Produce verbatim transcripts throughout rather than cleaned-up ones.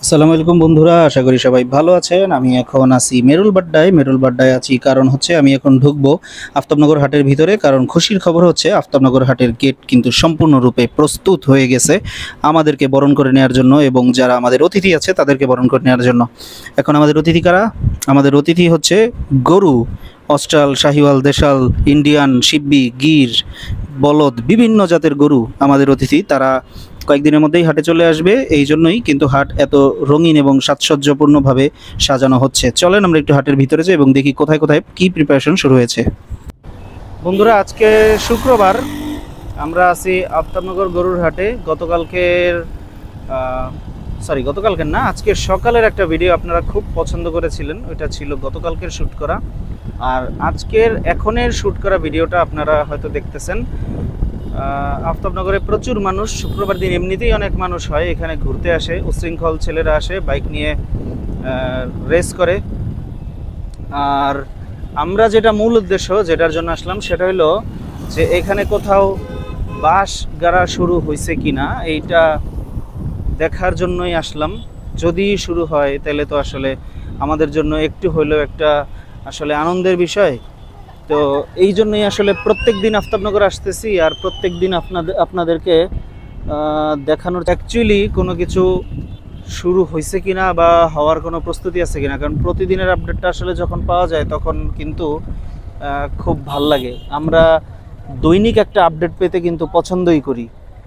আসসালামু আলাইকুম বন্ধুরা, আশা করি সবাই ভালো আছেন। আমি এখন আছি মেরুল বাড্ডায় মেরুল বাড্ডায় আছি কারণ হচ্ছে আমি এখন ঢুকবো আফতাবনগর হাটের ভিতরে। কারণ খুশির খবর হচ্ছে আফতাবনগর হাটের গেট কিন্তু সম্পূর্ণরূপে প্রস্তুত হয়ে গেছে আমাদেরকে বরণ করে নেওয়ার জন্য, এবং যারা আমাদের অতিথি আছে তাদেরকে বরণ করে নেওয়ার জন্য। এখন আমাদের অতিথি কারা? আমাদের অতিথি হচ্ছে গরু, অস্ট্রাল, শাহিওয়াল, দেশাল, ইন্ডিয়ান, শিব্বি, গির, বলদ, বিভিন্ন জাতের গরু আমাদের অতিথি। তারা কয়েকদিনের মধ্যেই হাটে চলে আসবে, এই জন্যই কিন্তু হাট এত রঙিন এবং সাজসজ্জাপূর্ণভাবে সাজানো হচ্ছে। চলেন আমরা একটু হাটের ভিতরে যাই এবং দেখি কোথায় কোথায় কি প্রিপারেশন শুরু হয়েছে। বন্ধুরা, আজকে শুক্রবার, আমরা আছি আফতাবনগর গরুর হাটে। গতকালকের সরি গতকালকের না আজকের সকালের একটা ভিডিও আপনারা খুব পছন্দ করেছিলেন, ওইটা ছিল গতকালকের শ্যুট করা। আর আজকের এখনের শ্যুট করা ভিডিওটা আপনারা হয়তো দেখতেছেন। আফতাবনগরে প্রচুর মানুষ, শুক্রবার দিন এমনিতেই অনেক মানুষ হয়, এখানে ঘুরতে আসে, উশৃঙ্খল ছেলেরা আসে বাইক নিয়ে রেস করে। আর আমরা যেটা মূল উদ্দেশ্য যেটার জন্য আসলাম সেটা হলো যে এখানে কোথাও বাস গাড়া শুরু হয়েছে কিনা এইটা দেখার জন্যই আসলাম। যদি শুরু হয় তাহলে তো আসলে আমাদের জন্য একটু হইলেও একটা আসলে আনন্দের বিষয়। তো এই জন্যই আসলে প্রত্যেক দিন আফতাবনগর আসতেছি, আর প্রত্যেক দিন আপনাদের আপনাদেরকে দেখানোর অ্যাকচুয়ালি কোনো কিছু শুরু হয়েছে কিনা বা হওয়ার কোনো প্রস্তুতি আছে কিনা। কারণ প্রতিদিনের আপডেটটা আসলে যখন পাওয়া যায় তখন কিন্তু খুব ভাল লাগে। আমরা দৈনিক একটা আপডেট পেতে কিন্তু পছন্দই করি।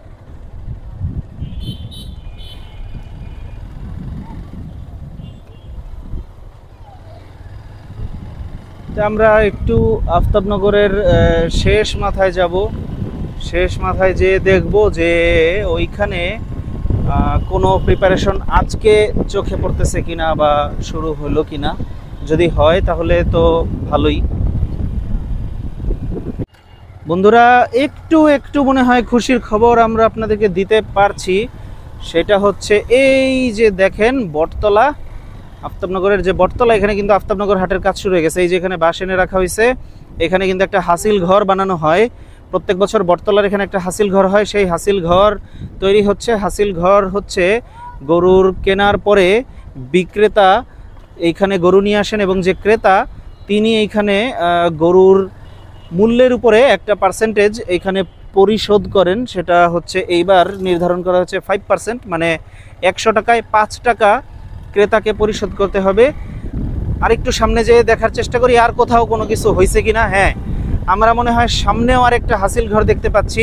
আমরা একটু আফতাবনগরের শেষ মাথায় যাব, শেষ মাথায় যেয়ে দেখব যে ওইখানে কোনো প্রিপারেশন আজকে চোখে পড়তেছে কিনা বা শুরু হলো কিনা। যদি হয় তাহলে তো ভালোই। বন্ধুরা, একটু একটু মনে হয় খুশির খবর আমরা আপনাদেরকে দিতে পারছি। সেটা হচ্ছে এই যে দেখেন বটতলা, আফতাবনগরের যে বটতলা, এখানে কিন্তু আফতাবনগর হাটের কাজ শুরু হয়ে গেছে। এই যে এখানে বাঁশ এনে রাখা হয়েছে, এখানে কিন্তু একটা হাসিল ঘর বানানো হয় প্রত্যেক বছর। বটতলার এখানে একটা হাসিল ঘর হয়, সেই হাসিল ঘর তৈরি হচ্ছে। হাসিল ঘর হচ্ছে গরুর কেনার পরে বিক্রেতা এইখানে গরু নিয়ে আসেন, এবং যে ক্রেতা তিনি এইখানে গরুর মূল্যের উপরে একটা পার্সেন্টেজ এইখানে পরিশোধ করেন। সেটা হচ্ছে এইবার নির্ধারণ করা হচ্ছে ফাইভ পার্সেন্ট, মানে একশো টাকায় পাঁচ টাকা ক্রেতাকে পরিশোধ করতে হবে। আরেকটু সামনে যেয়ে দেখার চেষ্টা করি আর কোথাও কোনো কিছু হয়েছে কিনা। হ্যাঁ, আমরা মনে হয় সামনেও আর একটা হাসিল ঘর দেখতে পাচ্ছি।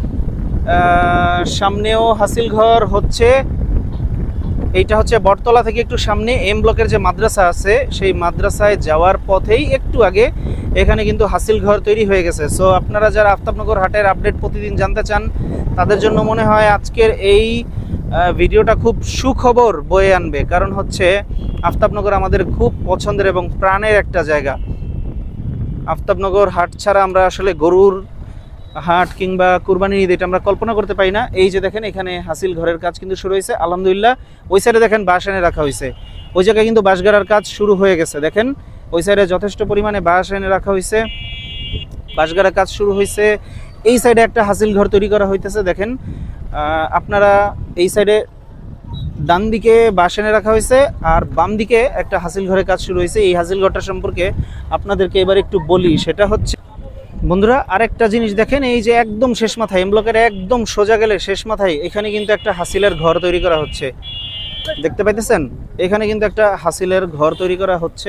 সামনেও হাসিল ঘর হচ্ছে, এইটা হচ্ছে বটতলা থেকে একটু সামনে এম ব্লকের যে মাদ্রাসা আছে সেই মাদ্রাসায় যাওয়ার পথেই একটু আগে এখানে কিন্তু হাসিল ঘর তৈরি হয়ে গেছে। সো আপনারা যারা আফতাবনগর হাটের আপডেট প্রতিদিন জানতে চান তাদের জন্য মনে হয় আজকের এই ভিডিওটা খুব সুখবর বয়ে আনবে। কারণ হচ্ছে আফতাবনগর আমাদের খুব পছন্দের এবং প্রাণের একটা জায়গা। আফতাবনগর হাট ছাড়া আমরা আসলে গরুর হাট কিংবা কুরবানির ঈদ এটা আমরা কল্পনা করতে পারি না। এই যে দেখেন এখানে হাসিল ঘরের কাজ কিন্তু শুরু হয়েছে আলহামদুলিল্লাহ। ওই সাইডে দেখেন বাঁশ এনে রাখা হয়েছে, ওই জায়গায় কিন্তু বাঁশ গাড়ার কাজ শুরু হয়ে গেছে। দেখেন ওই সাইডে যথেষ্ট পরিমাণে বাঁশ এনে রাখা হয়েছে, বাঁশ গাড়ার কাজ শুরু হয়েছে। এই সাইডে একটা হাসিল ঘর তৈরি করা হইতেছে। দেখেন আপনারা এই সাইডে ডান দিকে বাঁশ এনে রাখা হয়েছে আর বাম দিকে একটা হাসিল ঘরের কাজ শুরু হয়েছে। এই হাসিল ঘরটা সম্পর্কে আপনাদেরকে এবার একটু বলি। সেটা হচ্ছে বন্ধুরা, আরেকটা জিনিস দেখেন, এই যে একদম শেষ মাথায় এম ব্লকের একদম সোজা গেলে শেষ মাথায় এখানে কিন্তু একটা হাসিলের ঘর তৈরি করা হচ্ছে, দেখতে পাইতেছেন? এখানে কিন্তু একটা হাসিলের ঘর তৈরি করা হচ্ছে।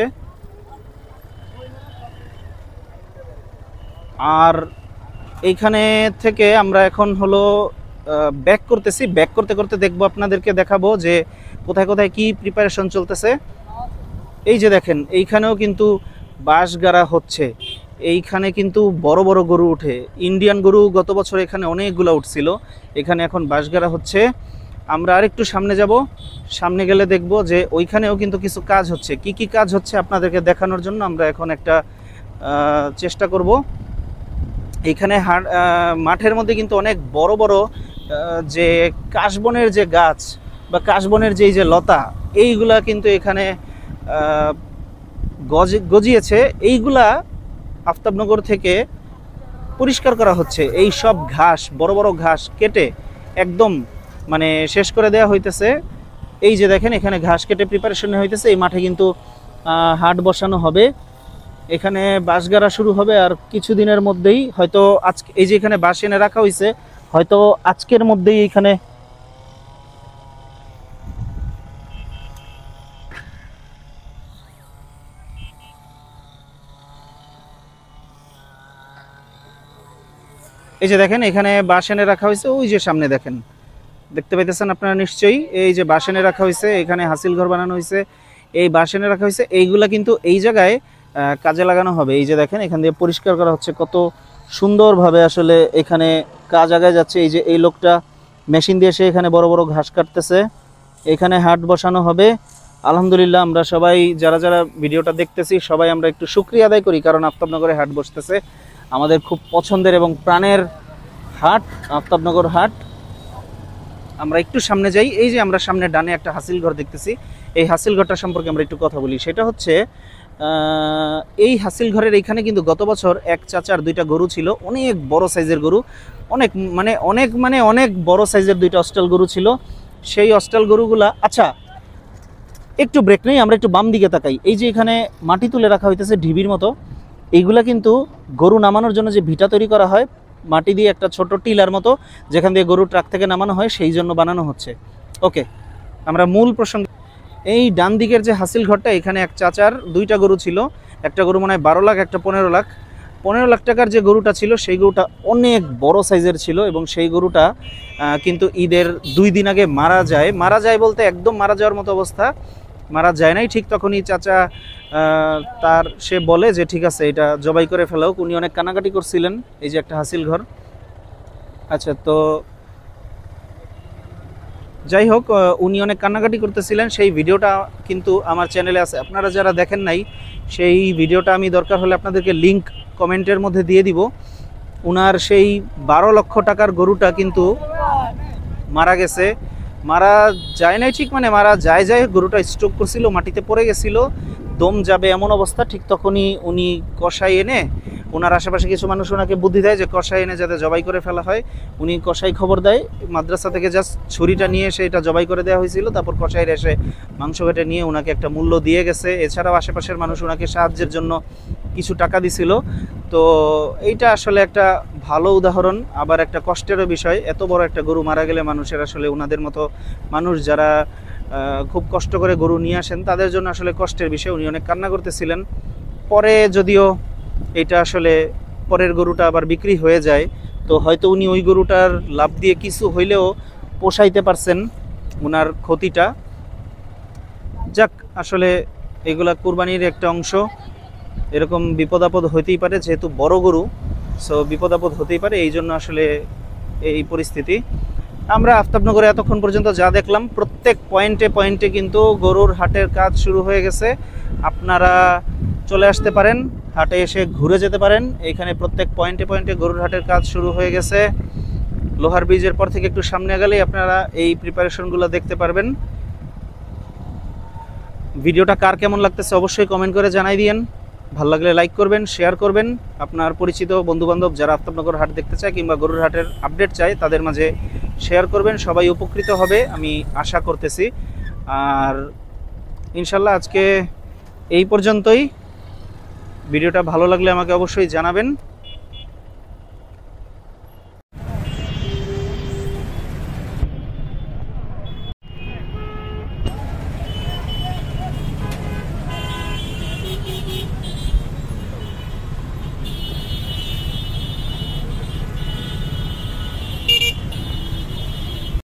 আর এইখানে থেকে আমরা এখন হলো ব্যাক করতেছি, ব্যাক করতে করতে দেখবো, আপনাদেরকে দেখাবো যে কোথায় কোথায় কি প্রিপারেশন চলতেছে। এই যে দেখেন এইখানেও কিন্তু বাঁশ গাড়া হচ্ছে। এইখানে কিন্তু বড় বড় গরু উঠে, ইন্ডিয়ান গরু গত বছর এখানে অনেকগুলো উঠছিল। এখানে এখন বাঁশ গাড়া হচ্ছে। আমরা আরেকটু সামনে যাব, সামনে গেলে দেখব যে ওইখানেও কিন্তু কিছু কাজ হচ্ছে। কি কি কাজ হচ্ছে আপনাদেরকে দেখানোর জন্য আমরা এখন একটা চেষ্টা করব। এইখানে মাঠের মধ্যে কিন্তু অনেক বড় বড় যে কাশবনের যে গাছ বা কাশবনের যেই যে লতা, এইগুলা কিন্তু এখানে গজিয়েছে। এইগুলা আফতাবনগর থেকে পরিষ্কার করা হচ্ছে। এই সব ঘাস, বড় বড় ঘাস কেটে একদম মানে শেষ করে দেওয়া হইতেছে। এই যে দেখেন এখানে ঘাস কেটে প্রিপারেশন হইতেছে, এই মাঠে কিন্তু হাট বসানো হবে, এখানে বাঁশ গাড়া শুরু হবে আর কিছুদিনের মধ্যেই হয়তো আজকে এই যে এখানে বাঁশ এনে রাখা হয়েছে হয়তো আজকের মধ্যেই এখানে এই যে দেখেন এখানে বাঁশ এনে রাখা হয়েছে, ওই যে সামনে দেখেন দেখতে পাইতেছেন আপনারা নিশ্চয়ই, এই যে বাঁশ এনে রাখা হয়েছে, এখানে হাসিল ঘর বানানো হয়েছে, এই বাঁশ এনে রাখা হয়েছে, এইগুলা কিন্তু এই জায়গায় কাজে লাগানো হবে। এই যে দেখেন এখান দিয়ে পরিষ্কার করা হচ্ছে, কত সুন্দরভাবে আসলে এখানে কাজ আগায় যাচ্ছে। এই যে এই লোকটা মেশিন দিয়ে এসে এখানে বড় বড় ঘাস কাটতেছে, এখানে হাট বসানো হবে। আলহামদুলিল্লাহ আমরা সবাই যারা যারা ভিডিওটা দেখতেছি সবাই আমরা একটু শুকরিয়া আদায় করি, কারণ আফতাবনগরে হাট বসতেছে, আমাদের খুব পছন্দের এবং প্রাণের হাট আফতাবনগর হাট। আমরা একটু সামনে যাই, এই যে আমরা সামনে ডানে একটা হাসিল ঘর দেখতেছি, এই হাসিল ঘরটা সম্পর্কে আমরা একটু কথা বলি। সেটা হচ্ছে এই হাসিল ঘরের এইখানে কিন্তু গত বছর এক চাচার দুইটা গরু ছিল, অনেক বড় সাইজের গরু, অনেক মানে অনেক মানে অনেক বড় সাইজের দুইটা অস্টাল গরু ছিল। সেই অস্টাল গরুগুলা, আচ্ছা একটু ব্রেক নেই, আমরা একটু বাম দিকে তাকাই। এই যে এখানে মাটি তুলে রাখা হইতেছে ঢিবির মতো, এইগুলা কিন্তু গরু নামানোর জন্য যে ভিটা তৈরি করা হয় মাটি দিয়ে, একটা ছোট টিলার মতো যেখান দিয়ে গরু ট্রাক থেকে নামানো হয়, সেই জন্য বানানো হচ্ছে। ওকে, আমরা মূল প্রসঙ্গে, এই ডান দিকের যে হাসিল ঘরটা, এখানে এক চাচার দুইটা গরু ছিল, একটা গরু মনে হয় বারো লাখ, একটা পনেরো লাখ। পনেরো লাখ টাকার যে গরুটা ছিল সেই গরুটা অনেক বড় সাইজের ছিল, এবং সেই গরুটা কিন্তু ঈদের দুই দিন আগে মারা যায়। মারা যায় বলতে একদম মারা যাওয়ার মতো অবস্থা, মারা যায় নাই। ঠিক তখনই চাচা তার সে বলে যে ঠিক আছে এটা জবাই করে ফেলা হোক। উনি অনেক কানাকাটি করছিলেন। এই যে একটা হাসিল ঘর। আচ্ছা, তো যাই হোক, উনি অনেক কান্নাকাটি করতেছিলেন, সেই ভিডিওটা কিন্তু আমার চ্যানেলে আছে, আপনারা যারা দেখেন নাই সেই ভিডিওটা আমি দরকার হলে আপনাদেরকে লিংক কমেন্টের মধ্যে দিয়ে দিব। উনার সেই বারো লক্ষ টাকার গরুটা কিন্তু মারা গেছে, মারা যায় নাই ঠিক, মানে মারা যায় যায় গরুটা স্ট্রোক করছিল, মাটিতে পড়ে গেছিল, দম যাবে এমন অবস্থা। ঠিক তখনই উনি কষাই এনে, ওনার আশেপাশে কিছু মানুষ ওনাকে বুদ্ধি দেয় যে কষাই এনে যাতে জবাই করে ফেলা হয়। উনি কষাই খবর দেয়, মাদ্রাসা থেকে জাস্ট ছুরিটা নিয়ে এসে এটা জবাই করে দেওয়া হয়েছিল। তারপর কষাইয়ের এসে মাংস কেটে নিয়ে ওনাকে একটা মূল্য দিয়ে গেছে। এছাড়াও আশেপাশের মানুষ ওনাকে সাহায্যের জন্য কিছু টাকা দিছিল। তো এইটা আসলে একটা ভালো উদাহরণ, আবার একটা কষ্টেরও বিষয়। এত বড় একটা গরু মারা গেলে মানুষের আসলে ওনাদের মতো মানুষ যারা খুব কষ্ট করে গরু নিয়ে আসেন তাদের জন্য আসলে কষ্টের বিষয়। উনি অনেক কান্না করতেছিলেন। পরে যদিও এটা আসলে পরের গরুটা আবার বিক্রি হয়ে যায়, তো হয়তো উনি ওই গরুটার লাভ দিয়ে কিছু হইলেও পোষাইতে পারছেন ওনার ক্ষতিটা। যাক, আসলে এগুলা কুরবানির একটা অংশ, এরকম বিপদ আপদ হইতেই পারে, যেহেতু বড় গরু সো বিপদ আপদ হতেই পারে, এই জন্য আসলে এই পরিস্থিতি। আমরা আফতাবনগরে এতক্ষণ পর্যন্ত যা দেখলাম প্রত্যেক পয়েন্টে পয়েন্টে কিন্তু গরুর হাটের কাজ শুরু হয়ে গেছে। আপনারা চলে আসতে পারেন, হাটে এসে ঘুরে যেতে পারেন। এখানে প্রত্যেক পয়েন্টে পয়েন্টে গরুর হাটের কাজ শুরু হয়ে গেছে। লোহার ব্রিজের পর থেকে একটু সামনে গেলেই আপনারা এই প্রিপারেশনগুলো দেখতে পারবেন। ভিডিওটা কার কেমন লাগতেছে অবশ্যই কমেন্ট করে জানাই দিয়েন। ভালো লাগলে লাইক করবেন, শেয়ার করবেন। আপনার পরিচিত বন্ধুবান্ধব যারা আফতাবনগর হাট দেখতে চায় কিংবা গরুর হাটের আপডেট চায় তাদের মাঝে শেয়ার করবেন, সবাই উপকৃত হবে আমি আশা করতেছি। আর ইনশাল্লাহ আজকে এই পর্যন্তই। ভিডিওটা ভালো লাগলে আমাকে অবশ্যই জানাবেন।